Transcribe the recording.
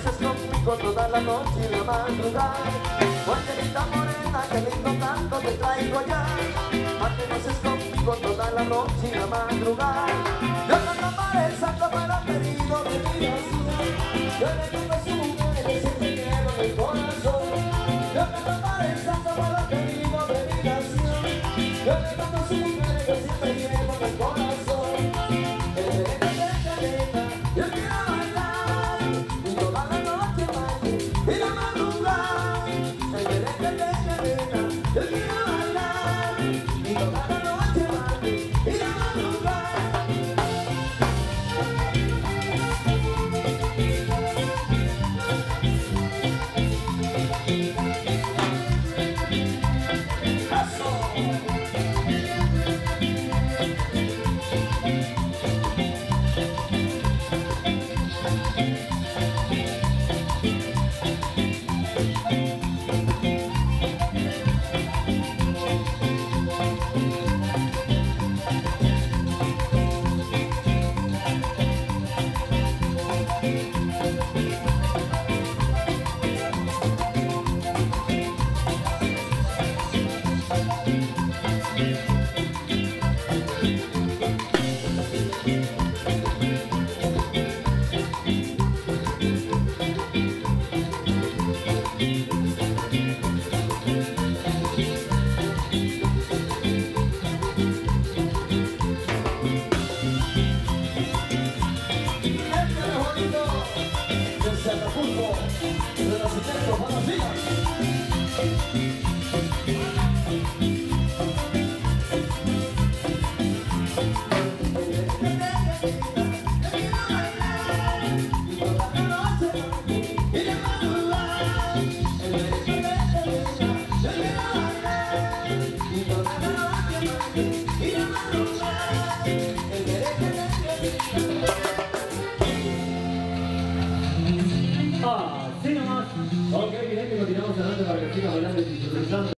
noches conmigo toda la noche y la madrugada. Morenita morena, que lindo canto te traigo ya. Pa' que noches conmigo toda la noche y la madrugada. Yo canto para el santo, para pedido de mi nación. Yo le canto a su mujer que siempre quiero en el corazón. Yo canto para el santo, para pedido de mi nación. Yo le canto a su mujer que siempre quiero en el corazón. Yo quiero bailar y toda la noche baile y la madrugada. Yo quiero bailar y toda la noche baile y la madrugada. Sí nomás. Ok, bien, que continuamos adelante para que siga bailando y disfrutando.